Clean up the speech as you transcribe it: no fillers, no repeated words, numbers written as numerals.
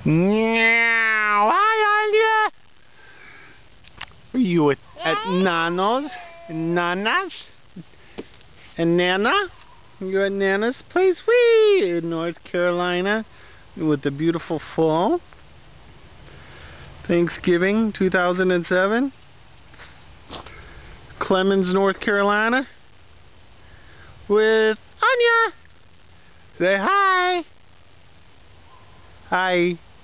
Meow. Hi, Anya. Are you at Nano's? Nana's? And Nana? You're at Nana's place? Whee! In North Carolina with the beautiful fall. Thanksgiving 2007. Clemens, North Carolina. With Anya. Say hi. Hi.